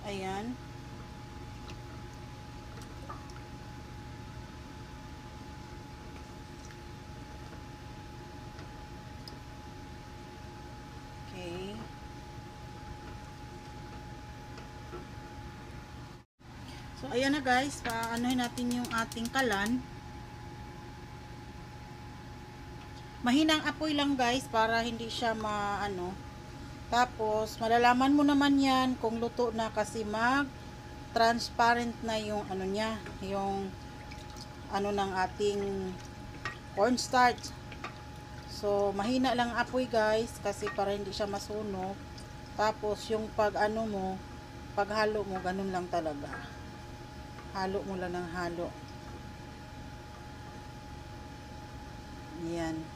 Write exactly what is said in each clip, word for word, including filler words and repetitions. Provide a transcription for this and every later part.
Ayan. Okay. So, ayan na guys. Paanohin natin yung ating kalan. Mahinang apoy lang guys para hindi siya maano. Tapos, malalaman mo naman yan kung luto na kasi mag transparent na yung ano niya, yung ano ng ating cornstarch. So, mahina lang apoy guys kasi para hindi siya masunog. Tapos, yung pag ano mo, paghalo mo, ganun lang talaga. Halo mo lang ng halo. Yan.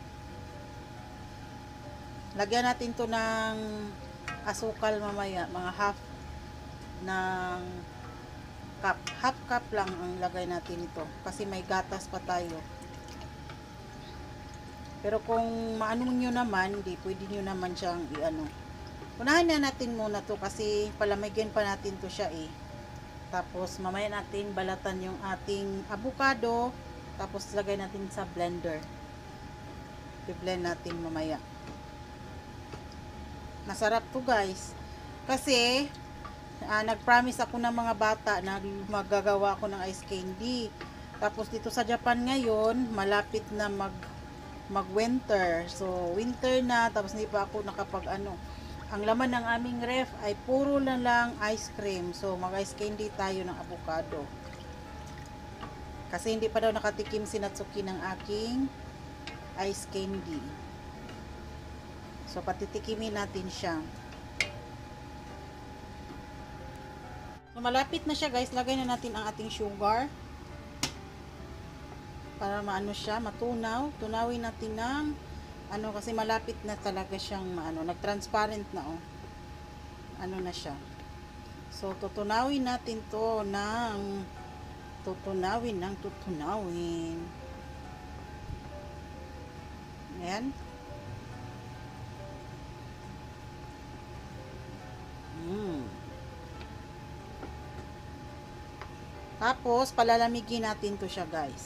Lagyan natin to ng asukal mamaya, mga half ng cup. Half cup lang ang lagay natin ito kasi may gatas pa tayo. Pero kung maano nyo naman, hindi pwede nyo naman siyang i-ano. Unahin na natin muna to kasi palamigin pa natin to siya eh. Tapos mamaya natin balatan yung ating avocado. Tapos lagay natin sa blender. I-blend natin mamaya. Masarap to guys. Kasi uh, nag-promise ako ng mga bata na magagawa ako ng ice candy. Tapos dito sa Japan ngayon, malapit na mag mag-winter. So winter na, tapos hindi pa ako nakapag ano. Ang laman ng aming ref ay puro na lang ice cream. So mag-ice candy tayo ng avocado. Kasi hindi pa daw nakatikim si Natsuki ng aking ice candy. So, patitikimin natin siya. So, malapit na siya guys. Lagay na natin ang ating sugar. Para maano siya, matunaw. Tunawin natin ng, ano, kasi malapit na talaga siyang, maano, nag-transparent na, oh. Ano na siya. So, tutunawin natin to ng, tutunawin ng tutunawin. Ayan. Hmm. Tapos, palalamigin natin to siya, guys.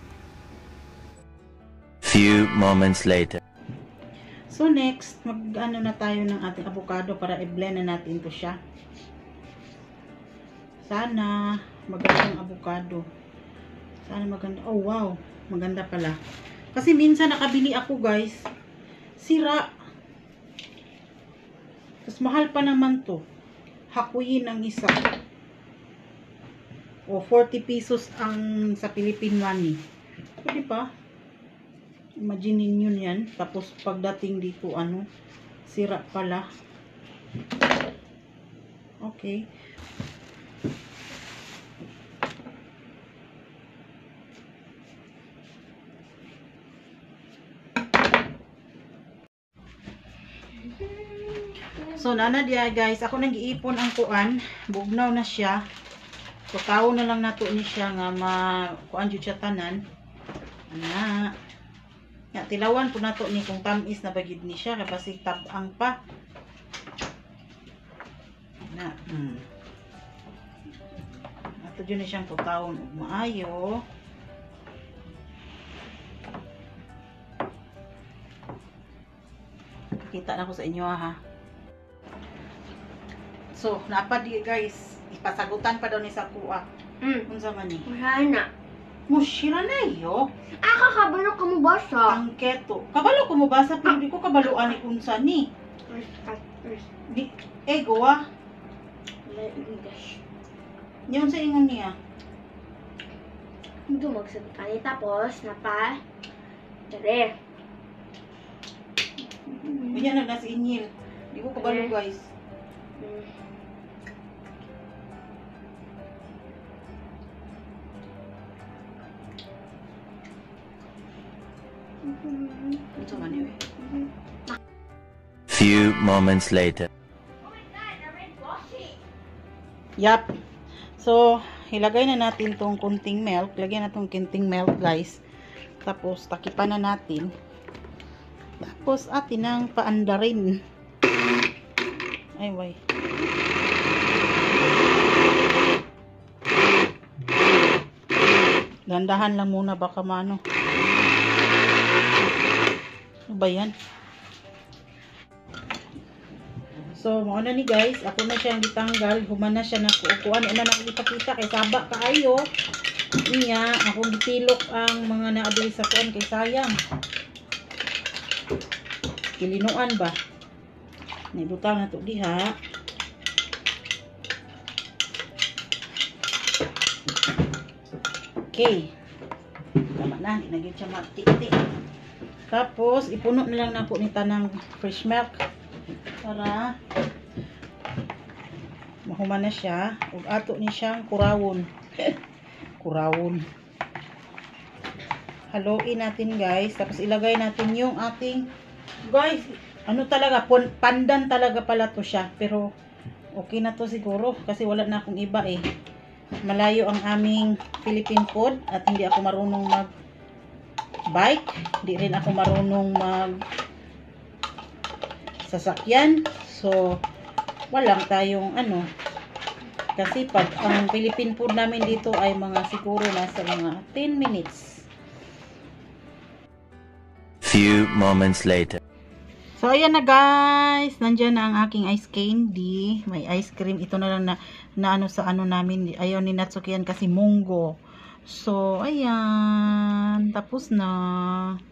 Few moments later. So, next, mag-ano na tayo ng ating avocado para i-blend na natin to siya. Sana, magandang avocado. Sana maganda. Oh, wow. Maganda pala. Kasi minsan nakabili ako, guys. Sira. Tapos mahal pa naman to. Hakuyin ang isa. O, forty pesos ang sa Philippine money. Pwede pa. Imagine yun yan. Tapos pagdating dito, ano, sira pala. Okay. So, nana dia guys, ako nag-iipon ang kuan, bugnaw na siya. So, tao na lang nato ni siya nga ma-kuan jud siya tanan. Ana. Ya, tilawan po nato ni kung tamis na bagid ni siya, kasi tabang pa. Na, hmm. Ato jud ni siyang putawon ug maayo. Kita na ko sa inyo ha. So, napad guys, ipasagutan pa daw ni sa kuha. Hmm. Unsa man ni? Wala na. Mushira na iyo. Ah, kakabalo ka mo basa. Ang keto. Kabalo ko mo basa, pero di ko kabaloan ni unsa ni. First, first. Di, eh, gawa. Wala ibigas. Yun sa ingon niya. Hindi magsabi ka ni tapos, napa. Dere. Ganyan na nasa inyil. Di ko kabalo guys. Hmm. Unsa man ni? Few moments later. Yap. So, ilagay na natin tong kunting milk. Lagyan na tong kunting milk, guys. Tapos, takipan na natin. Tapos, atin ang paandarin. Ay, way. Dandahan lang muna baka maano. Ano ba yan? So, mo na ni guys, ako na siyang gitanggal, human na siya na kuukuan, ana na ipakita kay saba kaayo. Niya, akong gitilok ang mga naabili sa kuan kay sayang. Kilinuan ba? Naibutang na to diha. Okay. Tama na, hindi na gyud siya matik-tik. Tapos, ipuno na lang nako ni tanang fresh milk para mahuman na siya. Ug ato ni siyang kurawon. Kurawon. Haluin natin guys. Tapos ilagay natin yung ating, guys, ano talaga, pandan talaga pala to siya. Pero okay na to siguro kasi wala na akong iba eh. Malayo ang aming Philippine food at hindi ako marunong mag bike. Hindi rin ako marunong mag sasakyan. So, walang tayong ano. Kasi pag ang Philippine food namin dito ay mga siguro nasa mga ten minutes. Few moments later. So, ayan na guys. Nandiyan na ang aking ice candy. May ice cream. Ito na lang na, na ano sa ano namin. Ayaw ni Natsuki yan kasi munggo. So, ayan. Tapos na.